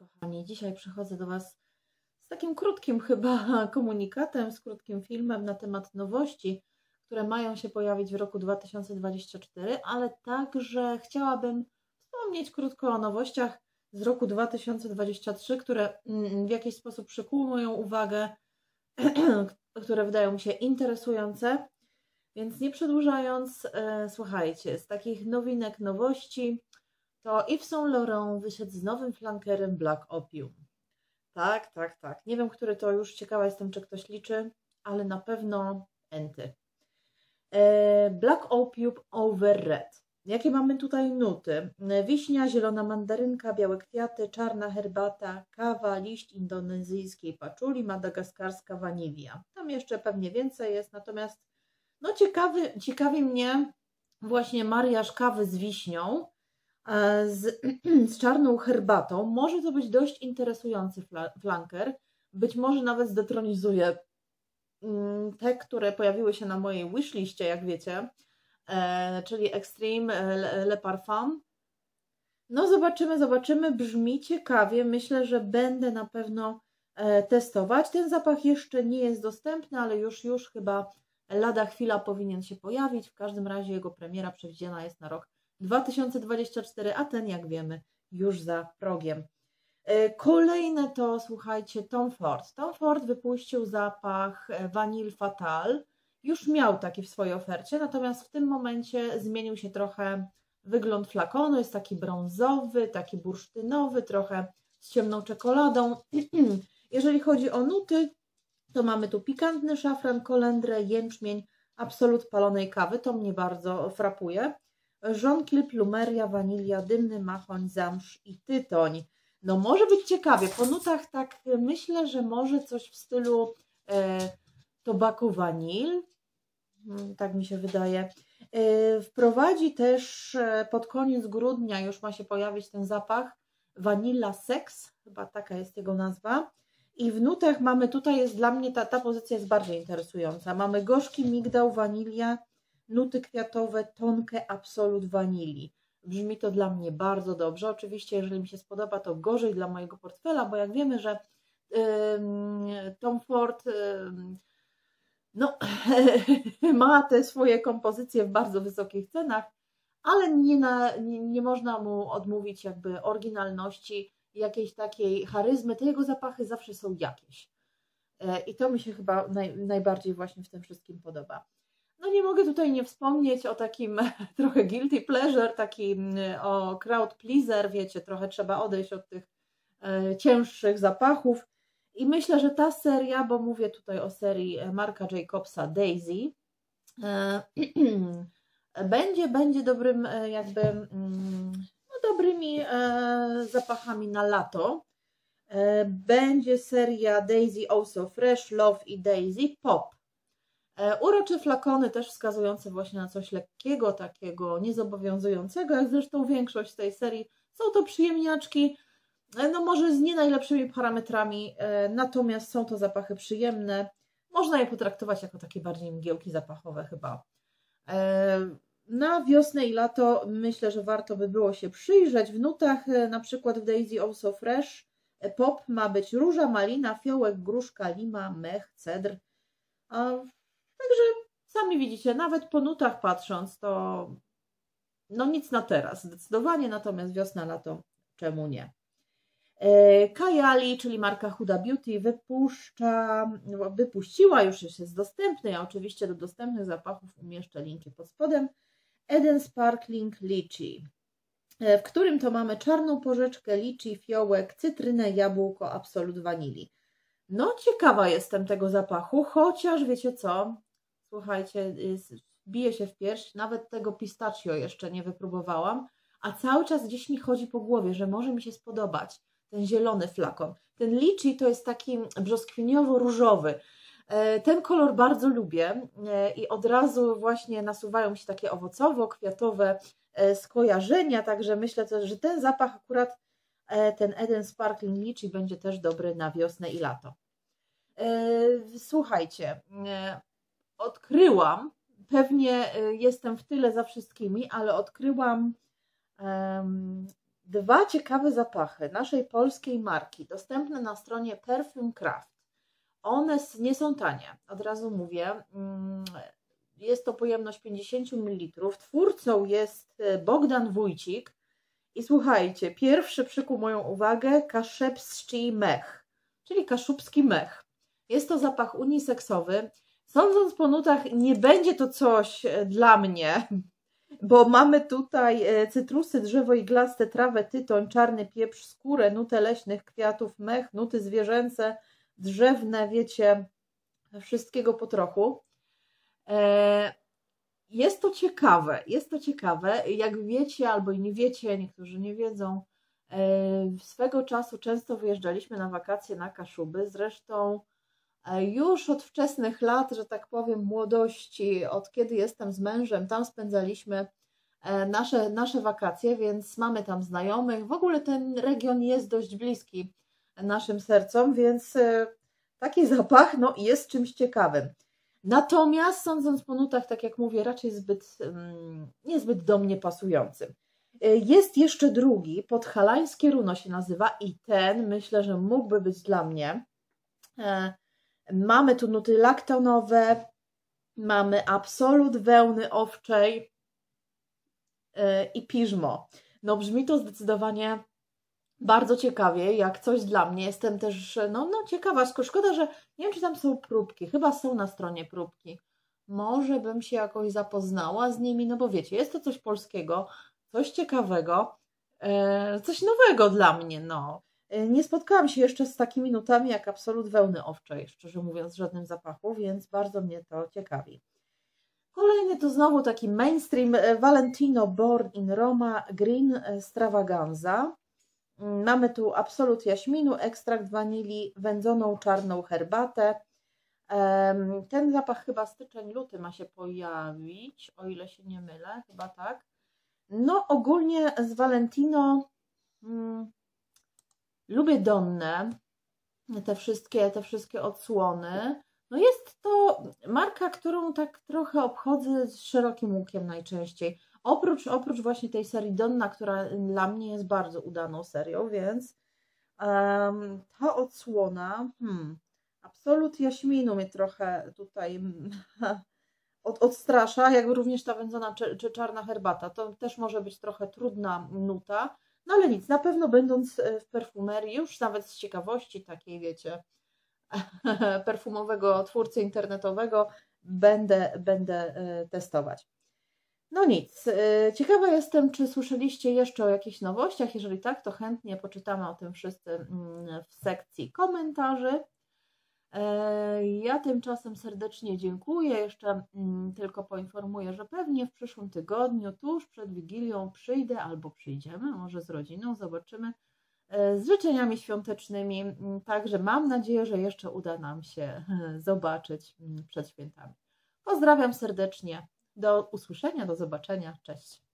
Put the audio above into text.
kochani. Dzisiaj przychodzę do Was z takim krótkim chyba komunikatem, z krótkim filmem na temat nowości, które mają się pojawić w roku 2024, ale także chciałabym wspomnieć krótko o nowościach z roku 2023, które w jakiś sposób przykuły moją uwagę, które wydają mi się interesujące. Więc nie przedłużając, słuchajcie, z takich nowinek, nowości, to Yves Saint Laurent wyszedł z nowym flankerem Black Opium. Tak. Nie wiem, który to już, ciekawa jestem, czy ktoś liczy, ale na pewno enty. Black Opium Over Red. Jakie mamy tutaj nuty? Wiśnia, zielona mandarynka, białe kwiaty, czarna herbata, kawa, liść indonezyjskiej paczuli, madagaskarska wanilia. Tam jeszcze pewnie więcej jest, natomiast no ciekawi mnie właśnie mariaż kawy z wiśnią, z czarną herbatą. Może to być dość interesujący flanker. Być może nawet zdetronizuje te, które pojawiły się na mojej wishliście, jak wiecie, czyli Extreme Le Parfum. No zobaczymy, brzmi ciekawie. Myślę, że będę na pewno testować. Ten zapach jeszcze nie jest dostępny, ale już chyba lada chwila powinien się pojawić. W każdym razie jego premiera przewidziana jest na rok 2024, a ten, jak wiemy, już za progiem. Kolejne to, słuchajcie, Tom Ford. Tom Ford wypuścił zapach Vanille Fatal. Już miał taki w swojej ofercie, natomiast w tym momencie zmienił się trochę wygląd flakonu. Jest taki brązowy, taki bursztynowy, trochę z ciemną czekoladą. Jeżeli chodzi o nuty, to mamy tu pikantny szafran, kolendrę, jęczmień, absolut palonej kawy. To mnie bardzo frapuje. Żonkil, plumeria, wanilia, dymny machoń, zamrz i tytoń. No może być ciekawie. Po nutach tak myślę, że może coś w stylu tobacco vanille. Tak mi się wydaje. Wprowadzi też pod koniec grudnia, już ma się pojawić ten zapach, Vanilla Sex. Chyba taka jest jego nazwa. I w nutach mamy, tutaj jest dla mnie, ta pozycja jest bardziej interesująca. Mamy gorzki migdał, wanilia, nuty kwiatowe, tonkę absolut wanilii. Brzmi to dla mnie bardzo dobrze. Oczywiście, jeżeli mi się spodoba, to gorzej dla mojego portfela, bo jak wiemy, że Tom Ford no, ma te swoje kompozycje w bardzo wysokich cenach, ale nie można mu odmówić jakby oryginalności, jakiejś takiej charyzmy. Te jego zapachy zawsze są jakieś. I to mi się chyba najbardziej właśnie w tym wszystkim podoba. No nie mogę tutaj nie wspomnieć o takim trochę guilty pleasure, takim o crowd pleaser, wiecie, trochę trzeba odejść od tych cięższych zapachów. I myślę, że ta seria, bo mówię tutaj o serii Marca Jacobsa Daisy, będzie dobrym jakby, no dobrymi zapachami na lato. Będzie seria Daisy Oh So Fresh, Love i Daisy Pop. Urocze flakony też wskazujące właśnie na coś lekkiego, takiego niezobowiązującego, jak zresztą większość z tej serii. Są to przyjemniaczki, no może z nie najlepszymi parametrami, natomiast są to zapachy przyjemne. Można je potraktować jako takie bardziej mgiełki zapachowe chyba. Na wiosnę i lato myślę, że warto by było się przyjrzeć. W nutach, na przykład w Daisy Oh So Fresh, pop ma być róża, malina, fiołek, gruszka, lima, mech, cedr. Także sami widzicie, nawet po nutach patrząc, to no nic na teraz zdecydowanie, natomiast wiosna, lato, czemu nie? Kajali, czyli marka Huda Beauty, wypuściła, już jest dostępny, ja oczywiście do dostępnych zapachów umieszczę linki pod spodem, Eden Sparkling Lychee, w którym to mamy czarną porzeczkę, liczy, fiołek, cytrynę, jabłko, absolut wanilii. No ciekawa jestem tego zapachu, chociaż wiecie co, słuchajcie, bije się w pierś, nawet tego pistachio jeszcze nie wypróbowałam, a cały czas gdzieś mi chodzi po głowie, że może mi się spodobać ten zielony flakon. Ten liczy to jest taki brzoskwiniowo-różowy. Ten kolor bardzo lubię i od razu właśnie nasuwają mi się takie owocowo-kwiatowe skojarzenia, także myślę też, że ten zapach akurat, ten Eden Sparkling Lychee będzie też dobry na wiosnę i lato. Słuchajcie, odkryłam, pewnie jestem w tyle za wszystkimi, ale odkryłam Dwa ciekawe zapachy naszej polskiej marki, dostępne na stronie Perfume Craft. One nie są tanie, od razu mówię. Jest to pojemność 50 ml. Twórcą jest Bogdan Wójcik. I słuchajcie, pierwszy przykuł moją uwagę Kaszebski mech, czyli kaszubski mech. Jest to zapach uniseksowy. Sądząc po nutach, nie będzie to coś dla mnie, bo mamy tutaj cytrusy, drzewo iglaste, trawę, tytoń, czarny pieprz, skórę, nutę leśnych kwiatów, mech, nuty zwierzęce, drzewne, wiecie, wszystkiego po trochu. Jest to ciekawe, jak wiecie albo i nie wiecie, niektórzy nie wiedzą, swego czasu często wyjeżdżaliśmy na wakacje na Kaszuby, zresztą już od wczesnych lat, że tak powiem, młodości, od kiedy jestem z mężem, tam spędzaliśmy nasze wakacje, więc mamy tam znajomych. W ogóle ten region jest dość bliski naszym sercom, więc taki zapach no, jest czymś ciekawym. Natomiast sądząc po nutach, tak jak mówię, raczej niezbyt do mnie pasujący. Jest jeszcze drugi, podhalańskie runo się nazywa i ten myślę, że mógłby być dla mnie. Mamy tu nuty laktonowe, mamy absolut wełny owczej i piżmo. No brzmi to zdecydowanie bardzo ciekawie, jak coś dla mnie. Jestem też ciekawa, szkoda, że nie wiem, czy tam są próbki. Chyba są na stronie próbki. Może bym się jakoś zapoznała z nimi, no bo wiecie, jest to coś polskiego, coś ciekawego, coś nowego dla mnie, no. Nie spotkałam się jeszcze z takimi nutami jak absolut wełny owczej, szczerze mówiąc, w żadnym zapachu, więc bardzo mnie to ciekawi. Kolejny to znowu taki mainstream Valentino Born in Roma Green Stravaganza. Mamy tu absolut jaśminu, ekstrakt wanilii, wędzoną czarną herbatę. Ten zapach chyba styczeń, luty ma się pojawić, o ile się nie mylę, chyba tak. No ogólnie z Valentino lubię Donnę, te wszystkie odsłony. No jest to marka, którą tak trochę obchodzę z szerokim łukiem najczęściej. Oprócz właśnie tej serii Donna, która dla mnie jest bardzo udaną serią, więc ta odsłona, absolut jaśminu mnie trochę tutaj odstrasza, jak również ta wędzona czy czarna herbata. To też może być trochę trudna nuta, no ale nic, na pewno będąc w perfumerii, już nawet z ciekawości takiej, wiecie, perfumowego twórcy internetowego, będę testować. No nic, ciekawa jestem, czy słyszeliście jeszcze o jakichś nowościach. Jeżeli tak, to chętnie poczytamy o tym wszyscy w sekcji komentarzy. Ja tymczasem serdecznie dziękuję. Jeszcze tylko poinformuję, że pewnie w przyszłym tygodniu, tuż przed Wigilią, przyjdę albo przyjdziemy, może z rodziną, zobaczymy, z życzeniami świątecznymi. Także mam nadzieję, że jeszcze uda nam się zobaczyć przed świętami. Pozdrawiam serdecznie. Do usłyszenia, do zobaczenia. Cześć.